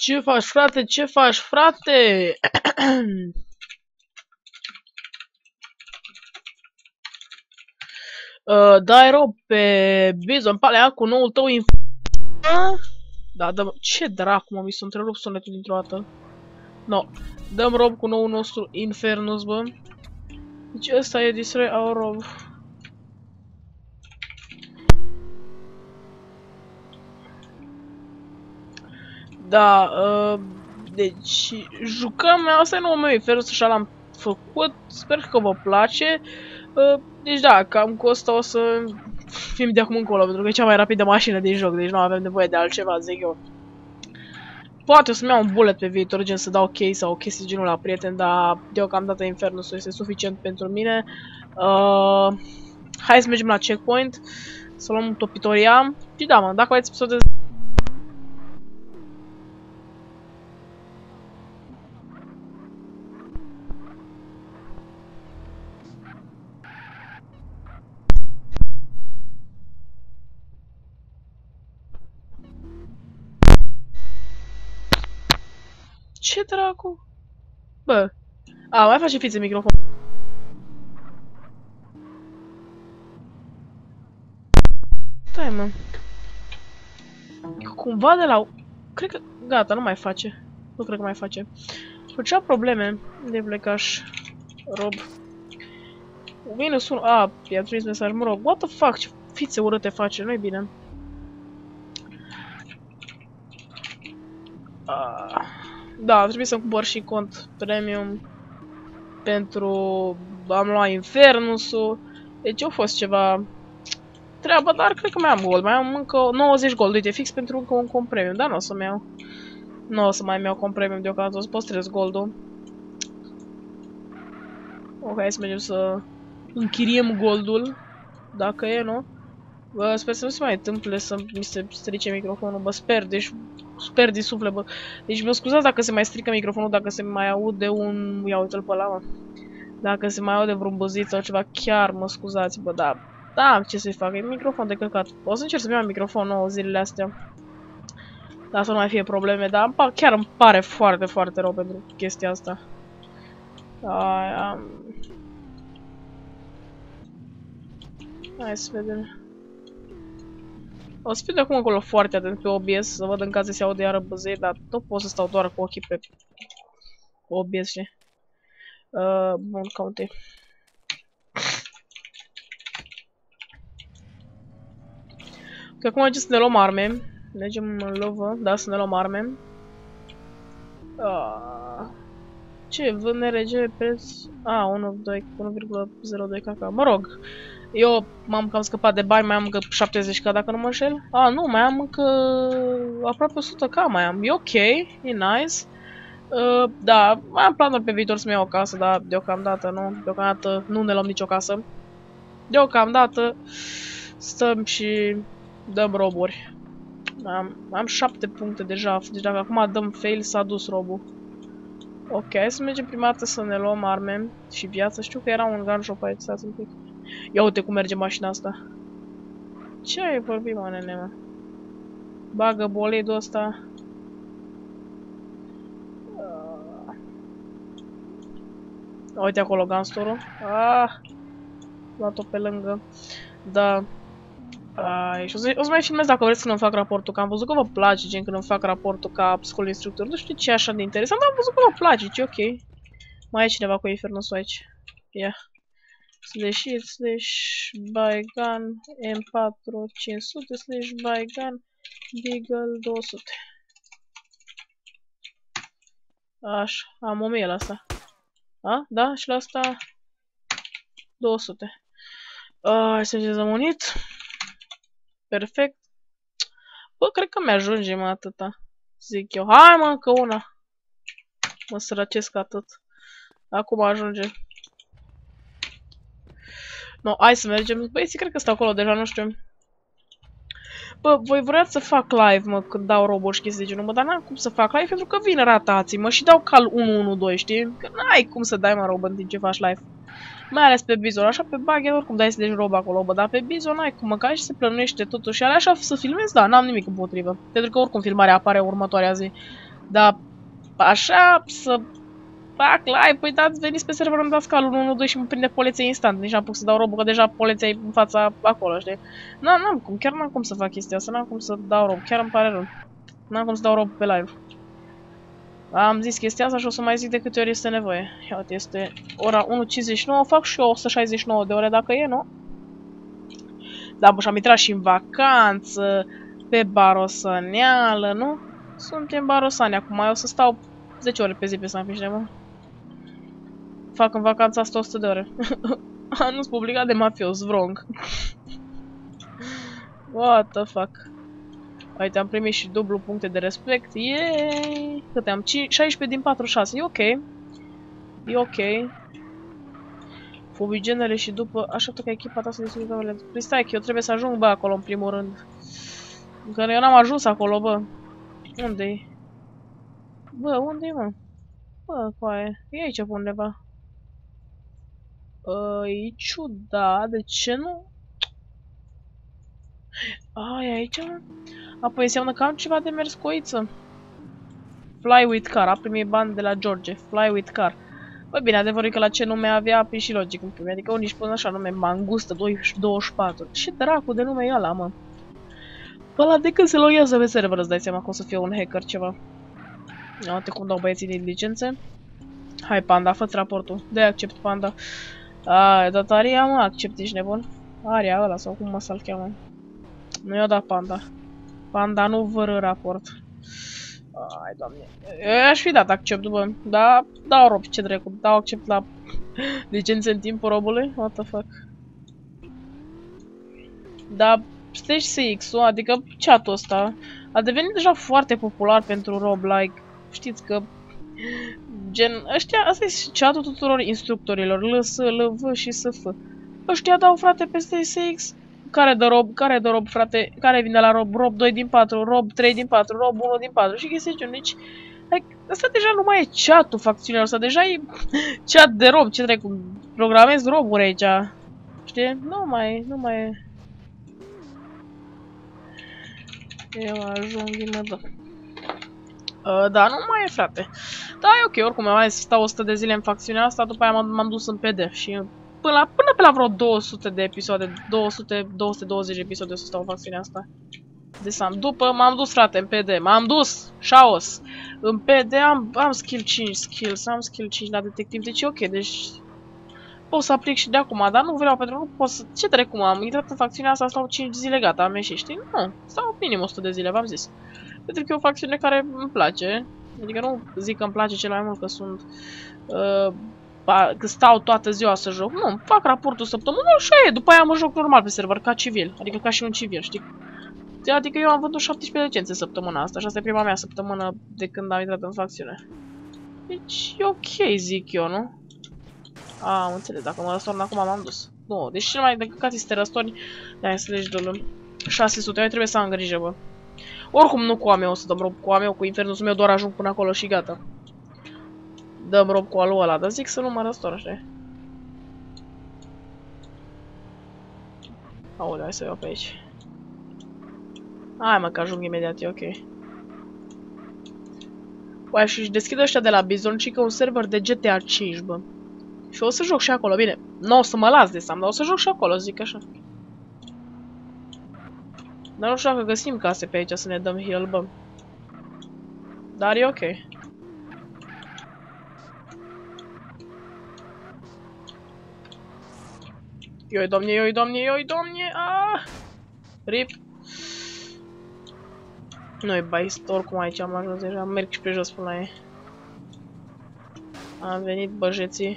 Ce faci, frate? Ce faci, frate? Dai rob pe Bizon Palea cu noul tău info. Da, dăm... Ce dracu, mă, mi s-a întrerupt sunetul dintr-o dată. No. Dăm rob cu noul nostru Infernus, bă. Deci ăsta e Destroy Our Rob. Da, deci jucăm, asta e noul meu Infernus, așa l-am făcut, sper că vă place. Deci da, cam cu asta o să fim de acum încolo, pentru că e cea mai rapidă mașină din joc, deci nu avem nevoie de altceva, zic eu. Poate o să-mi iau un bullet pe viitor, gen să dau case sau chestii genul la prieten, dar deocamdată Infernus este suficient pentru mine. Hai să mergem la checkpoint, să luăm topitoria. Și da, mă, dacă aveți episoade... Ce dracu? Bă. A, mai face fițe microfon. Stai, mă. Cumva de la... Cred că... Gata, nu mai face. Nu cred că mai face. Făcea probleme de plecaș. Rob. Vine sună... A, i-a trimis mesaj. Mă rog, what the fuck? Ce fițe urâte face? Nu-i bine. Da, trebuie să-mi cumpăr și cont premium pentru... Am luat Infernus-ul. Deci a fost ceva treaba, dar cred că mai am gold. Mai am încă 90 gold. Uite, fix pentru încă un cont premium. Dar nu o să-mi iau. Nu o să mai iau cont premium deocamdată. O să păstrez gold-ul. Ok, hai să mergem să închiriem goldul. Dacă e, nu? Bă, sper să nu se mai întâmple să mi se strice microfonul. Bă, sper, deci... Sper din suflet, bă. Deci mă scuzați dacă se mai strică microfonul, dacă se mai aude un... Ia uite-l pe ăla, mă. Dacă se mai aude vreun băzit sau ceva, chiar mă scuzați, bă, da. Da, ce să-i fac? E microfon de căcat. O să încerc să-mi iau microfon nou zilele astea. Dar să nu mai fie probleme, dar chiar îmi pare foarte, foarte rău pentru chestia asta. Hai să vedem. O să fiu de acum acolo foarte atent pe OBS, să văd în caz să se aude iară băzei, dar tot pot să stau doar cu ochii pe OBS, știi? Bun, caute. Că acum mergem să ne luăm arme. Mergem în lovă, da, să ne luăm arme. Ce? VNRG preț... 1,02 kk. Mă rog. Eu m-am cam scăpat de bani, mai am încă 70k dacă nu mă înșel. Nu, mai am încă aproape 100k mai am. E ok, e nice. Da, mai am planuri pe viitor să-mi iau o casă, dar deocamdată nu. Deocamdată nu ne luăm nicio casă. Deocamdată stăm și dăm roburi. Am 7 puncte deja, deci dacă acum dăm fail s-a dus robul. Ok, hai să mergem prima dată să ne luăm arme și viață. Știu că era un gun shop aici, stați un pic. Ia uite cum merge mașina asta. Ce ai vorbit, mă, nene, mă? Bagă boledul ăsta. Uite acolo gunstore-ul. Luat-o pe lângă. Da. Și o să mai filmez dacă vreți când îmi fac raportul, că am văzut că vă place, gen când îmi fac raportul ca school instructor. Nu știu ce e așa de interesant, dar am văzut că vă place, ce ok. Mai e cineva cu Infernus aici. Ia. Slash it, slash buy gun, M4 500, slash buy gun, Deagle 200. Așa, am 1000 la asta. Da, și la asta 200. Hai să vedem unit. Perfect. Bă, cred că mi-ajunge, mă, atâta. Zic eu. Hai, mă, încă una. Mă sărăcesc atât. Acum ajunge. No, hai să mergem. Băieții, cred că stau acolo deja, nu știu. Bă, voi vreați să fac live, mă, când dau robot și chestii de genul, mă, dar n-am cum să fac live pentru că vin ratații, mă, și dau cal 112, știi? Că n-ai cum să dai, mă, robot în timp ce faci live. Mai ales pe Bizon, așa pe Bagger oricum dai să deci rob acolo, bă, dar pe Bizon n-ai cum, mă, ca și se plănuiește totuși, și alea așa să filmez, da, n-am nimic împotrivă. Pentru că oricum filmarea apare următoarea zi. Dar așa să fac live, păi dați, veniți pe serverul, îmi dați calul 112 și mă prinde poliția instant. Nici n-am pus să dau robul, că deja poliția e în fața acolo, știi? N-am cum, chiar n-am cum să fac chestia asta, n-am cum să dau rob, chiar îmi pare rău. N-am cum să dau rob pe live. Am zis chestia asta și o să mai zic de câte ori este nevoie. Ia uite, este ora 1:59, fac și eu 169 de ore dacă e, nu? Da, bă, și-am intrat și în vacanță, pe Barosăneală, nu? Suntem Barosani acum, eu o să stau 10 ore pe zi pe San Fișne, mă. Fac în vacanța asta 100 de ore. Anunț publicat de mafios, vrong. What the fuck? Uite, am primit și dublu puncte de respect. Yay! Câte am? 16 din 46. E ok. E ok. Fumigenele și după... Așteaptă ca echipa ta să distrugă camerele. Păi stai că eu trebuie să ajung, bă, acolo în primul rând. Încă eu n-am ajuns acolo, bă. Unde-i? Bă, unde-i, mă? Bă, coaie. E aici pe undeva. E ciudat. De ce nu? A, e aici, mă? Apoi înseamnă că am ceva de mers cu oiță. Fly with car. A primit bani de la George. Fly with car. Bă, bine, adevărul e că la ce nume avea pe și logic în primul. Adică unii își pun așa nume Mangustă 24. Ce dracu de nume e ăla, mă? Bă, ăla de când se loghează pe server, îți dai seama că o să fie un hacker ceva. Uite cum dau băieții din licențe. Hai, Panda, fă-ți raportul. De accept, Panda. A, dat Aria, mă, accept, ești nebun. Aria ăla, sau cum mă să-l cheamă. Nu i-a dat Panda. Panda nu vără raport. Ai, doamne. Eu aș fi dat accept, bă. Da, dau rob, ce dracu. Dau accept la licențe în timpul robului. What the fuck. Da, Stage CX-ul, adică chat-ul ăsta, a devenit deja foarte popular pentru rob, like, știți că gen, ăștia, asta e chat-ul tuturor instructorilor, LS, LV și SF. Ăștia dau, frate, peste SX, care dă rob, frate, care vine la rob, rob 2 din 4, rob 3 din 4, rob 1 din 4 și chestii ce deci, like, asta deja nu mai e chat-ul facțiunilor, asta deja e chat de rob, ce trecu, programezi roburi aici, știi? Nu mai e. Eu ajung imediat. Da, nu mai e, frate. Da, e ok, oricum, mai stau 100 de zile în facțiunea asta, după aia m-am dus în PD și până pe la vreo 200 de episoade, 220 de episoade o să stau în facțiunea asta. De Sam. După m-am dus, frate, în PD, m-am dus, Shaos. În PD am skill 5 skills, am skill 5 la detectiv, deci e ok, deci pot să aplic și de acum, dar nu vreau pentru că nu pot să... Ce trec cum am intrat în facțiunea asta, stau 5 zile, gata, am ieșit, știi? Nu, stau minim 100 de zile, v-am zis. Pentru că e o facțiune care îmi place. Adică nu zic că îmi place cel mai mult că sunt... că stau toată ziua să joc. Nu, fac raportul săptămânal și e. După aia mă joc normal pe server, ca civil. Adică ca și un civil, știi? Adică eu am vândut 17 licențe săptămâna asta și asta e prima mea săptămână de când am intrat în facțiune. Deci e ok, zic eu, nu? Am înțeles, dacă mă răstorn acum m-am dus. Nu, deci cel mai de căcat este răstorni. Hai să legi de 600, eu trebuie să am grijă, bă. Oricum nu cu a meu o să dăm rob cu a meu, cu infernul meu doar ajung până acolo și gata. Dăm rob cu alu ăla, dar zic să nu mă răstorn, știi? Aoleu, hai să iau pe aici. Hai mă, că ajung imediat, e ok. Păi și deschid ăștia de la Bizon și că un server de GTA 5, bă. Și o să joc și acolo, bine. Nu o să mă las de Sam, dar o să joc și acolo, zic așa. Dar nu știu dacă găsim case pe aici să ne dăm heal, bă. Dar e ok. Ioi, domne, ioi, domne, ioi, domne, aaa! Rip. Nu-i baist, oricum aici am ajuns deja, merg și pe jos până la ei. Am venit băjeții.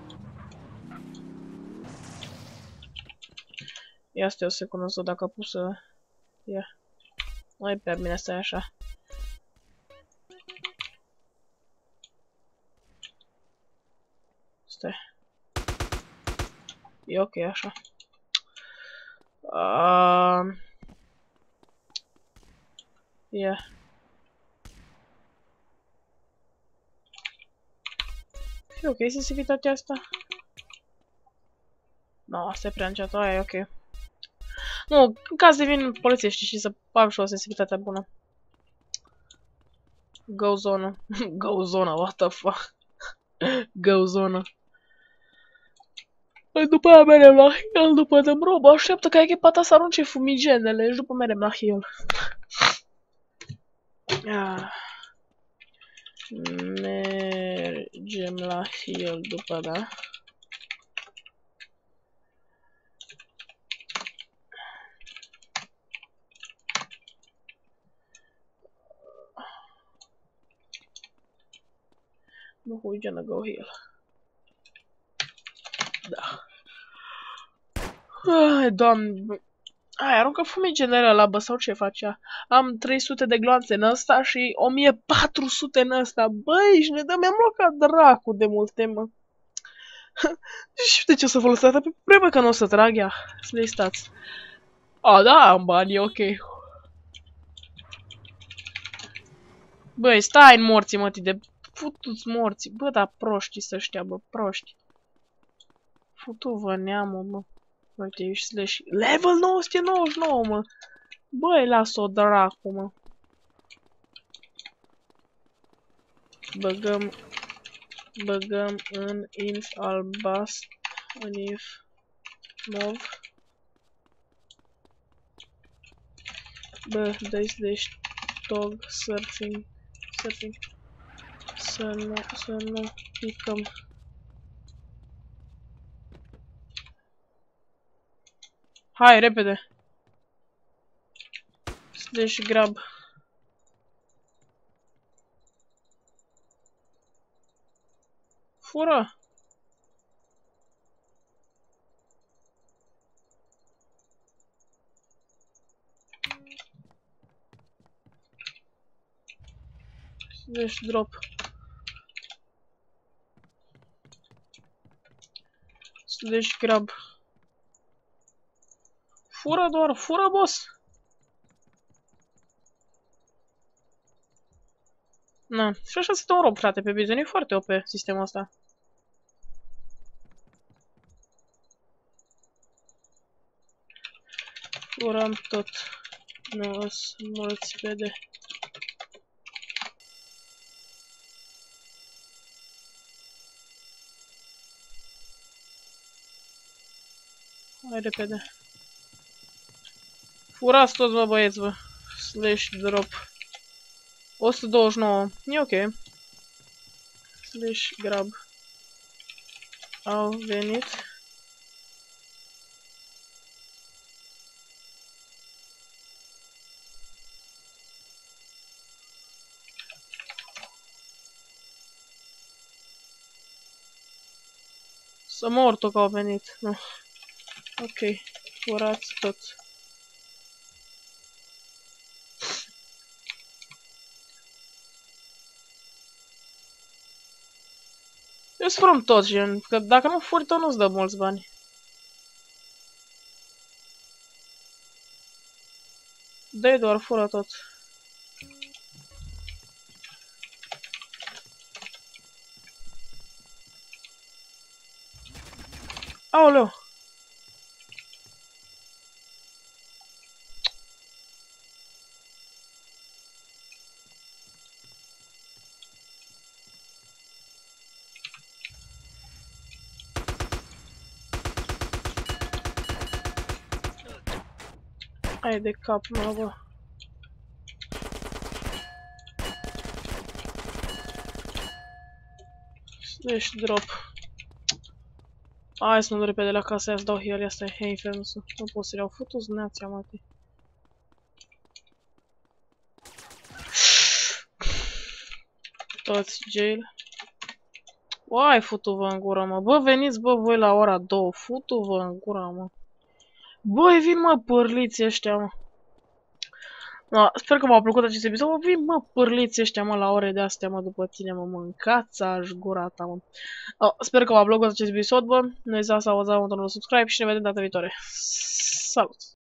Ia stai o secundă să dacă pus să... Ia. Nu e prea bine, stai așa. Stai. E ok așa. Ia. E ok sensibilitatea asta? Nu, asta e prea înceată, aia e ok. Nu, în caz de vin polițiști și să am și o sensibilitate bună. Go zona. Go zona, what the fuck. Go zona. După aia merem la heal, după dăm robă, așteaptă ca echipa ta să arunce fumigenele și după merem la heal. Mergem la heal după, da? Nu, we're gonna go heal. Da. Ai, doamne. Ai, aruncă fumigenele ăla, bă, sau ce face? Am 300 de gloanțe în ăsta și 1400 în ăsta. Băi, și ne dăm, mi-am luat ca dracu de multe, mă. Și de ce o să folosesc atât pe vreme că nu o să trag ea? Să le stați. A, da, am bani, ok. Băi, stai în morții, mă, de futu-ți morții. Bă, da, proștii să ăștia, bă, proști. Futu-vă neamă, mă. Uite, ești slash. Level 999, mă. Băi, las-o dracu, mă. Băgăm în inf albast, în inf mov. Bă, dă-i slash tog surfing. Să nu picăm. Hai, repede. Slash grab. Fură! Slash drop. Slash grab. Fură doar, fură, boss! Na, și așa se dă un rob, frate, pe bizon. E foarte OP sistemul ăsta. Furăm tot. Nu-s mulți pede. Hai repede. Furați toți, bă, băieți, bă. Slash drop. 129. E ok. Slash grab. Au venit. Să mor tot că au venit. Nu. Ok. Furați tot. Eu sfurăm tot, gen, că dacă nu furi tot nu-ți dă mulți bani. Dă-i doar, fură tot. Aoleu! Hai de cap, mă, bă. Slash drop. Hai să mă duc repede la casă aia să dau heal, asta e infernul. Nu pot să le-au futus neața, mate. Toți jail. Uai, futu-vă în gură, mă. Bă, veniți, bă, voi la ora 2. Futu-vă în gură, mă. Băi, vin, mă, pârliți ăștia, mă. Da, sper că v-a plăcut acest episod. Vin, mă, pârliți ăștia, mă, la ore de-astea, mă, după tine, mă. Mâncați-aș gura ta, mă. Sper că v-a plăcut acest episod, bă. Nu uitați să apăsați butonul de subscribe și ne vedem data viitoare. Salut!